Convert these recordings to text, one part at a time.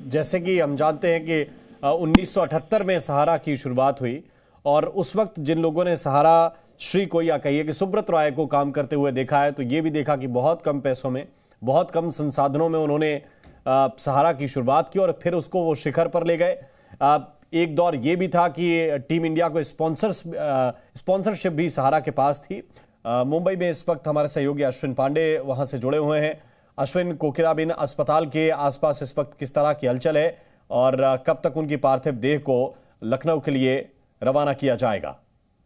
जैसे कि हम जानते हैं कि 1978 में सहारा की शुरुआत हुई और उस वक्त जिन लोगों ने सहारा श्री को या कहिए कि सुब्रत राय को काम करते हुए देखा है, तो ये भी देखा कि बहुत कम पैसों में, बहुत कम संसाधनों में उन्होंने सहारा की शुरुआत की और फिर उसको वो शिखर पर ले गए। एक दौर ये भी था कि टीम इंडिया को स्पॉन्सरशिप भी सहारा के पास थी। मुंबई में इस वक्त हमारे सहयोगी अश्विन पांडे वहां से जुड़े हुए हैं। अश्विन, कोकिलाबेन अस्पताल के आसपास इस वक्त किस तरह की हलचल है और कब तक उनकी पार्थिव देह को लखनऊ के लिए रवाना किया जाएगा?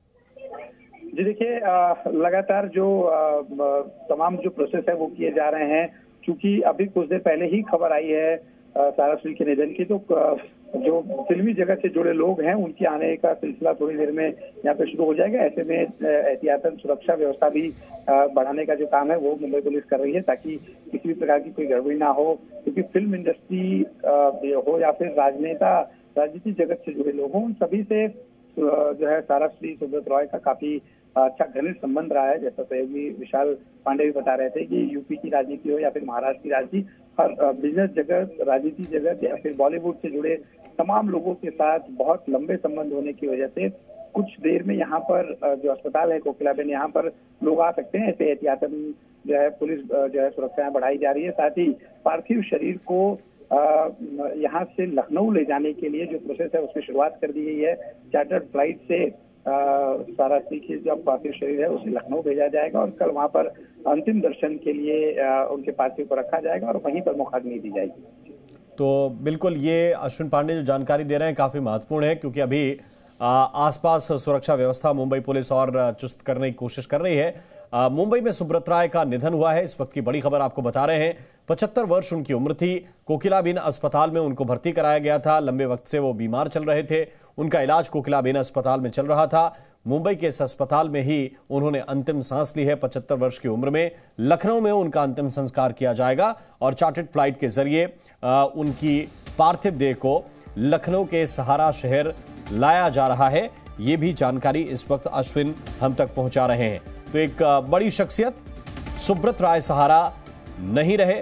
जी देखिए, लगातार जो तमाम जो प्रोसेस है वो किए जा रहे हैं। क्योंकि अभी कुछ देर पहले ही खबर आई है सहारा श्री के निधन की, तो जो फिल्मी जगत से जुड़े लोग हैं उनके आने का सिलसिला थोड़ी देर में यहाँ पे शुरू हो जाएगा। ऐसे में एहतियातन सुरक्षा व्यवस्था भी बढ़ाने का जो काम है वो मुंबई पुलिस कर रही है, ताकि किसी भी प्रकार की कोई गड़बड़ी ना हो। क्योंकि फिल्म इंडस्ट्री हो या फिर राजनीति जगत से जुड़े लोग हों, उन सभी से जो है सहारा श्री सुब्रत रॉय का काफी अच्छा घनिष्ठ संबंध रहा है। जैसा सहयोगी विशाल पांडे भी बता रहे थे कि यूपी की राजनीति हो या फिर महाराष्ट्र की राजनीति, हर बिजनेस जगत, राजनीति जगत या फिर बॉलीवुड से जुड़े तमाम लोगों के साथ बहुत लंबे संबंध होने की वजह से कुछ देर में यहाँ पर जो अस्पताल है कोकिलाबेन, यहाँ पर लोग आ सकते हैं। ऐसे एहतियातन जो है पुलिस जो है सुरक्षाएं बढ़ाई जा रही है। साथ ही पार्थिव शरीर को यहाँ से लखनऊ ले जाने के लिए जो प्रोसेस है उसकी शुरुआत कर दी गई है। चार्टर्ड फ्लाइट से सहारा श्री की जो पार्थिव शरीर है उसे लखनऊ भेजा जाएगा और कल वहां पर अंतिम दर्शन के लिए उनके पार्थिव को रखा जाएगा और वहीं पर मुखाग्नि दी जाएगी। तो बिल्कुल, ये अश्विन पांडे जो जानकारी दे रहे हैं काफी महत्वपूर्ण है, क्योंकि अभी आसपास सुरक्षा व्यवस्था मुंबई पुलिस और चुस्त करने की कोशिश कर रही है। मुंबई में सुब्रत राय का निधन हुआ है, इस वक्त की बड़ी खबर आपको बता रहे हैं। 75 वर्ष उनकी उम्र थी। कोकिलाबेन अस्पताल में उनको भर्ती कराया गया था। लंबे वक्त से वो बीमार चल रहे थे। उनका इलाज कोकिलाबेन अस्पताल में चल रहा था। मुंबई के इस अस्पताल में ही उन्होंने अंतिम सांस ली है। 75 वर्ष की उम्र में लखनऊ में उनका अंतिम संस्कार किया जाएगा और चार्टर्ड फ्लाइट के जरिए उनकी पार्थिव देह को लखनऊ के सहारा शहर लाया जा रहा है। ये भी जानकारी इस वक्त अश्विन हम तक पहुंचा रहे हैं। तो एक बड़ी शख्सियत सुब्रत राय सहारा नहीं रहे,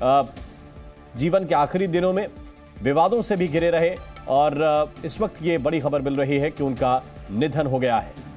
जीवन के आखिरी दिनों में विवादों से भी घिरे रहे और इस वक्त ये बड़ी खबर मिल रही है कि उनका निधन हो गया है।